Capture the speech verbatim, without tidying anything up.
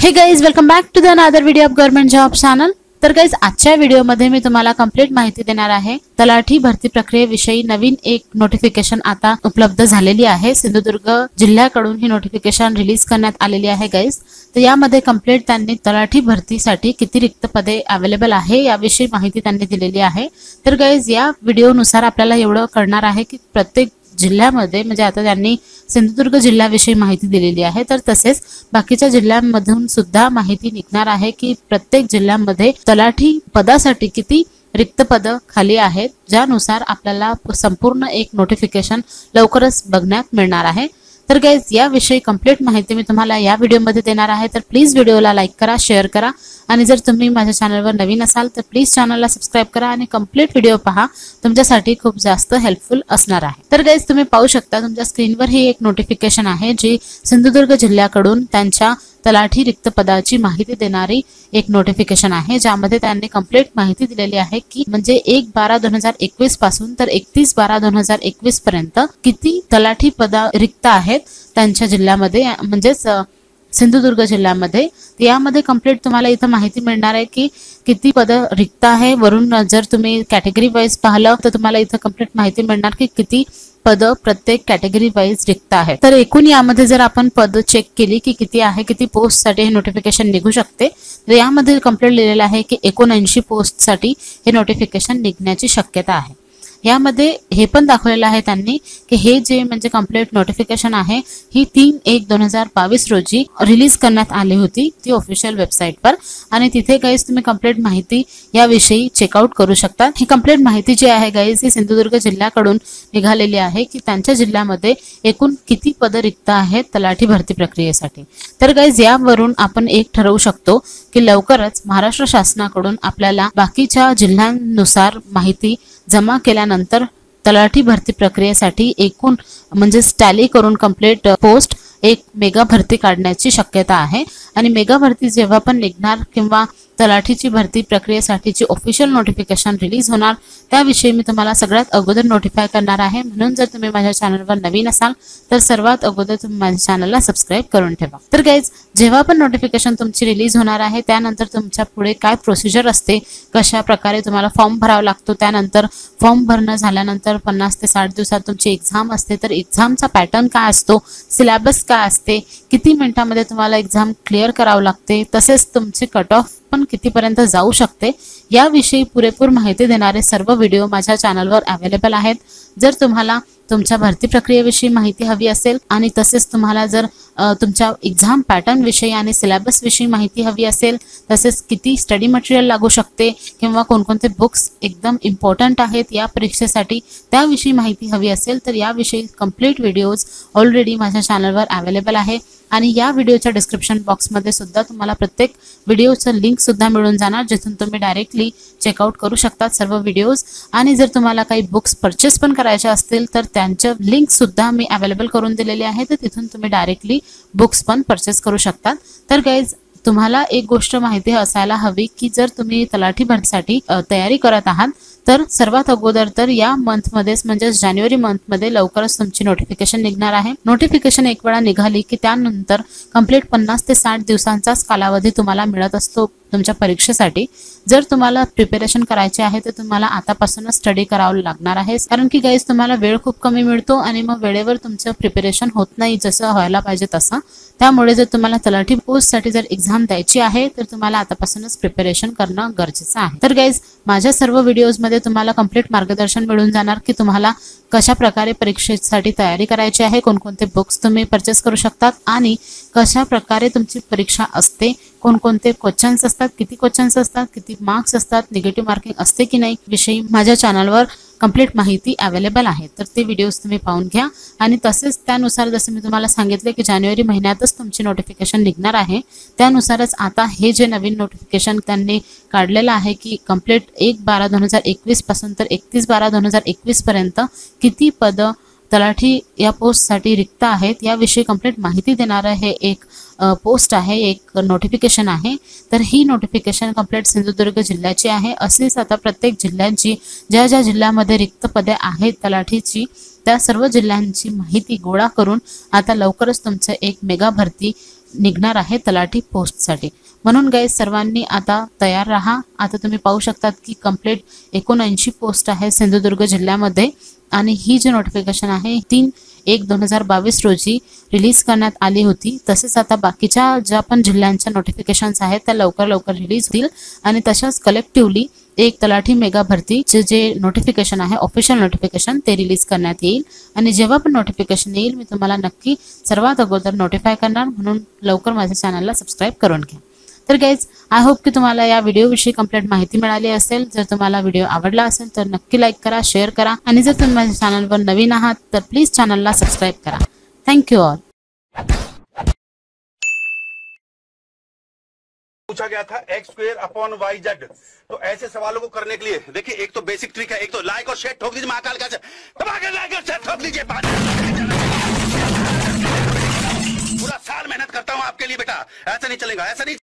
हे guys, welcome back to the another video of government job channel. तर guys, आजच्या व्हिडिओमध्ये मी तुम्हाला कंप्लीट माहिती देणार आहे। तलाठी भरती प्रक्रियेविषयी नवीन एक नोटिफिकेशन आता उपलब्ध झालेली आहे। सिंधुदुर्ग जिल्ह्याकडून ही नोटिफिकेशन रिलीज करण्यात आलेली आहे गाइज। तर यामध्ये कंप्लीट त्यांनी तलाठी भरतीसाठी किती रिक्त पदे अवेलेबल आहे याविषयी माहिती त्यांनी दिलेली आहे। तर गाइज, या व्हिडिओनुसार आपल्याला एवढं कळणार आहे की प्रत्येक जिल्ह्यामध्ये म्हणजे आता त्यांनी सिंधुदुर्ग जिल्ह्याविषयी माहिती दिलेली आहे, तर तसेच बाकीच्या जिल्ह्यांमधून सुद्धा माहिती निघणार आहे की प्रत्येक जिल्ह्यामध्ये तलाठी पदासाठी किती रिक्त पद खाली आहेत, ज्यानुसार आपल्याला संपूर्ण एक नोटिफिकेशन लवकरच बघण्यात मिळणार आहे। तर गाइज, याविषयी कंप्लीट माहिती मी तुम्हाला या व्हिडिओमध्ये देणार आहे। तर प्लीज व्हिडिओला लाईक करा, शेअर करा आणि जर तुम्ही माझ्या चॅनलवर नवीन असाल तर प्लीज चॅनलला सबस्क्राइब करा आणि कंप्लीट व्हिडिओ पहा, तुमच्यासाठी खूप जास्त हेल्पफुल असणार आहे। तर गाइज, तुम्ही पाहू शकता तुमच्या स्क्रीनवर ही एक नोटिफिकेशन आहे जी सिंधुदुर्ग जिल्ह्याकडून त्यांच्या तलाठी रिक्त पदाची माहिती देणारी एक नोटिफिकेशन आहे, ज्यामध्ये त्यांनी कंप्लीट माहिती दिलेली आहे की म्हणजे एक बारा दोन हजार एकवीस पासून तर एकतीस बारा दोन हजार एकवीस पर्यंत किती तलाठी पद रिक्त आहेत त्यांच्या जिल्ह्यामध्ये, म्हणजेच सिंधुदुर्ग जिल्ह्यामध्ये। यामध्ये कंप्लीट तुम्हाला इथं माहिती मिळणार आहे की किती पद रिक्त आहे। वरून जर तुम्ही कॅटेगरी वाईज पाहिलं तर तुम्हाला इथं कंप्लीट माहिती मिळणार की किती पद प्रत्येक कॅटेगरी वाईज रिक्त आहे। तर एकूण यामध्ये जर आपण पद चेक केली की किती आहे, किती पोस्ट साठी हे नोटिफिकेशन निघू शकते, तर यामध्ये कंप्लीट लिहिलेलं आहे की एकोणऐंशी पोस्ट साठी हे नोटिफिकेशन निघण्याची शक्यता आहे। यामध्ये हे पण दाखवलेलं आहे त्यांनी की हे जे म्हणजे कंप्लीट नोटिफिकेशन आहे ही तीन एक दोन हजार बावीस रोजी रिलीज करण्यात आली होती ती ऑफिशियल वेबसाईटवर, आणि तिथे गाइज तुम्ही कंप्लीट माहिती याविषयी चेकआउट करू शकता। ही कंप्लीट माहिती जी आहे गाइज ही सिंधुदुर्ग जिल्ह्याकडून निघालेली आहे की त्यांच्या जिल्ह्यामध्ये एकूण किती पद रिक्त आहेत तलाठी भरती प्रक्रियेसाठी। तर गाइज, यावरून आपण एक ठरवू शकतो की लवकरच महाराष्ट्र शासनाकडून आपल्याला बाकीच्या जिल्ह्यांनुसार माहिती जमा केल्यानंतर तलाठी भरती प्रक्रियेसाठी एकूण म्हणजे टॅली करून कंप्लीट पोस्ट एक मेगा भरती काढण्याची शक्यता आहे। आणि मेगा भरती जेव्हा पण निघणार किंवा तलाठीची भरती प्रक्रियेसाठीची ऑफिशियल नोटिफिकेशन रिलीज होणार त्याविषयी मी तुम्हाला सगळ्यात अगोदर नोटिफाय करणार आहे। म्हणून जर तुम्ही माझ्या चॅनलवर नवीन असाल तर सर्वात अगोदर तुम्ही माझ्या चॅनलला सबस्क्राइब करून ठेवा। तर गाइज, जेव्हा पण नोटिफिकेशन तुमची रिलीज होणार आहे त्यानंतर तुमच्या पुढे काय प्रोसिजर असते, कशा प्रकारे तुम्हाला फॉर्म भरावा लागतो, त्यानंतर फॉर्म भरणं झाल्यानंतर पन्नास ते साठ दिवसात तुमची एक्झाम असते। तर एक्झामचा पॅटर्न काय असतो, सिलेबस काय असते, किती मिनिटांमध्ये तुम्हाला एक्झाम क्लिअर करावं लागते, तसेच तुमचे कट ऑफ पण कितीपर्यंत जाऊ शकते याविषयी पुरेपूर माहिती देणारे सर्व व्हिडिओ माझ्या चॅनलवर अवेलेबल आहेत। जर तुम्हाला तुमच्या भरती प्रक्रियेविषयी माहिती हवी असेल आणि तसेच तुम्हाला जर तुमच्या एक्झाम पॅटर्न विषयी आणि सिलेबस विषयी माहिती हवी असेल, तसेच किती स्टडी मटेरियल लागू शकते किंवा कोणकोणते बुक्स एकदम इम्पॉर्टंट आहेत या परीक्षेसाठी त्याविषयी माहिती हवी असेल तर याविषयी कंप्लीट व्हिडिओज ऑलरेडी माझ्या चॅनलवर अवेलेबल आहे। आणि या व्हिडिओच्या डिस्क्रिप्शन बॉक्समध्ये सुद्धा तुम्हाला प्रत्येक व्हिडिओचं लिंक सुद्धा मिळून जाणार, जिथून तुम्ही डायरेक्टली चेकआउट करू शकता सर्व व्हिडिओज। आणि जर तुम्हाला काही बुक्स परचेस पण करायचे असतील तर त्यांचं लिंक सुद्धा मी अवेलेबल करून दिलेली आहे, तर तिथून तुम्ही डायरेक्टली बुक्स पण परचेस करू शकता। तर गाइज, तुम्हाला एक गोष्ट माहिती असायला हवी की जर तुम्ही तलाठी भरतीसाठी तयारी करत आहात तर सर्वात अगोदर तर या मंथ मध्येच म्हणजे जानेवारी मंथ मध्ये लवकरच तुमची नोटिफिकेशन निघणार आहे। नोटिफिकेशन एक वेळा निघाली की त्यानंतर कंप्लीट पन्नास ते साठ दिवसांचाच कालावधी तुम्हाला मिळत असतो तुमच्या परीक्षेसाठी। जर तुम्हाला प्रिपरेशन करायचे आहे तर तुम्हाला आतापासूनच स्टडी करावं लागणार आहे, कारण की गाइज तुम्हाला वेळ खूप कमी मिळतो आणि मग वेळेवर तुमचं प्रिपरेशन होत नाही जसं व्हायला पाहिजे तसं। त्यामुळे जर तुम्हाला तलाठी पोस्टसाठी जर एक्झाम द्यायची आहे तर तुम्हाला आतापासूनच प्रिपरेशन करणं गरजेचं आहे। तर गाइज, माझ्या सर्व व्हिडिओजमध्ये तुम्हाला कंप्लीट मार्गदर्शन मिळून जाणार की तुम्हाला कशा प्रकारे परीक्षेसाठी तयारी करायची आहे, कोणकोणते बुक्स तुम्ही परचेस करू शकतात आणि कशा प्रकारे तुमची परीक्षा असते, कोणकोणते क्वेश्चन्स असतात, किती क्वेश्चन्स असतात, किती मार्क्स असतात, निगेटिव्ह मार्किंग असते की नाही विषयी माझ्या चॅनलवर कंप्लीट माहिती अवेलेबल आहे। तर ते व्हिडिओज तुम्ही पाहून घ्या। आणि तसेच त्यानुसार जसं मी तुम्हाला सांगितले की जानेवारी महिन्यातच तुमची नोटिफिकेशन निघणार आहे, त्यानुसारच आता हे जे नवीन नोटिफिकेशन त्यांनी काढलेलं आहे की कंप्लीट एक बारा दोन हजार एकवीस पासून तर एकतीस बारा दोन हजार एकवीस पर्यंत किती पद तलाठी या पोस्टसाठी रिक्त आहेत याविषयी कंप्लीट माहिती देणारं हे एक पोस्ट आहे, एक नोटिफिकेशन आहे। तर ही नोटिफिकेशन कंप्लीट सिंधुदुर्ग जिल्ह्याची आहे। असेच आता प्रत्येक जिल्ह्यांची ज्या ज्या जिल्ह्यामध्ये रिक्त पदे आहेत तलाठीची त्या सर्व जिल्ह्यांची माहिती गोळा करून आता लवकरच तुमचं एक मेगा भरती निघणार आहे तलाठी पोस्टसाठी। म्हणून गाईज सर्वांनी आता तयार राहा। आता तुम्ही पाहू शकतात की कंप्लीट एकोणऐंशी पोस्ट आहे सिंधुदुर्ग जिल्ह्यामध्ये आणि ही जी नोटिफिकेशन आहे तीन एक दोन हजार बावीस रोजी रिलीज करण्यात आली होती। तसेच आता बाकीच्या ज्या पण जिल्ह्यांच्या नोटिफिकेशन्स आहेत त्या लवकर लवकर रिलीज होतील आणि तशाच कलेक्टिव्हली एक तलाठी मेगा भरतीचे जे नोटिफिकेशन आहे ऑफिशियल नोटिफिकेशन ते रिलीज करण्यात येईल आणि जेव्हा पण नोटिफिकेशन येईल मी तुम्हाला नक्की सर्वात अगोदर नोटिफाय करणार, म्हणून लवकर माझ्या चॅनलला सबस्क्राइब करून घ्या। तर गाइज आय होप की तुम्हाला या व्हिडिओविषयी कंप्लीट माहिती मिळाली असेल। जर तुम्हाला व्हिडिओ आवडला असेल तर नक्की लाईक करा, शेअर करा आणि जर तुम्ही माझ्या चॅनलवर नवीन आहात तर प्लीज चॅनलला सबस्क्राइब करा। Thank you all. पूछा गया था x square upon y z. तो ऐसे सवालों को करने के लिए देखिए एक तो बेसिक ट्रिक है, एक तो लाइक और शेयर ठोक दीजिए महाकाल का दबा के लाइक और शेयर ठोक दीजिए। पूरा साल मेहनत करता हूं आपके लिए बेटा, ऐसा नहीं चलेगा, ऐसा नहीं।